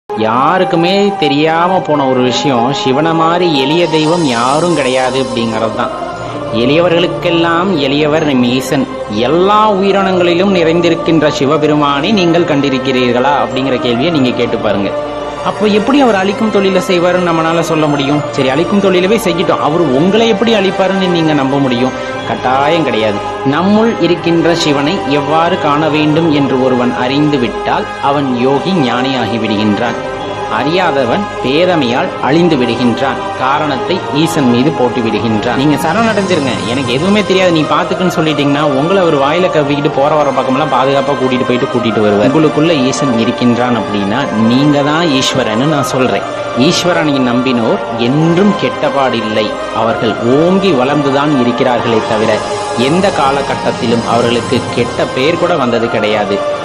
யாருக்குமே தெரியாம போன ஒரு விஷயம், சிவனை மாதிரி எளிய தெய்வம் யாரும் கிடையாது அப்படிங்கிறது தான். எளியவர்களுக்கெல்லாம் எளியவர் நம் ஈசன். எல்லா உயிரினங்களிலும் நிறைந்திருக்கின்ற சிவபெருமானை நீங்கள் கண்டிருக்கிறீர்களா அப்படிங்கிற கேள்வியை நீங்க கேட்டு பாருங்க. அப்போ எப்படி அவர் அழிக்கும் தொழிலை செய்வாருன்னு நம்மளால சொல்ல முடியும்? சரி, அழிக்கும் தொழிலவே செய்யிட்டோம், அவர் உங்களை எப்படி அழிப்பாருன்னு நீங்க நம்ப முடியும்? கட்டாயம் கிடையாது. நம்முள் இருக்கின்ற சிவனை எவ்வாறு காண வேண்டும் என்று ஒருவன் அறிந்து விட்டால் அவன் யோகி ஞானியாகி விடுகின்றான். அறியாதவன் பேதமையால் அழிந்து விடுகின்றான். காரணத்தை ஈசன் மீது போட்டு விடுகின்றான். நீங்க சரணடைஞ்சிருங்க, எனக்கு எதுவுமே தெரியாது நீ பாத்துக்குன்னு சொல்லிட்டீங்கன்னா உங்களை ஒரு வாயில கவ்விக்கிட்டு போற வர பக்கமெல்லாம் பாதுகாப்பா கூட்டிட்டு வருவேன். உங்களுக்குள்ள ஈசன் இருக்கின்றான் அப்படின்னா நீங்க தான் ஈஸ்வரன்னு நான் சொல்றேன். ஈஸ்வரனை நம்பினோர் என்றும் கெட்டபாடில்லை. அவர்கள் ஓங்கி வளர்ந்துதான் இருக்கிறார்களே தவிர எந்த காலகட்டத்திலும் அவர்களுக்கு கெட்ட பெயர் கூட வந்தது கிடையாது.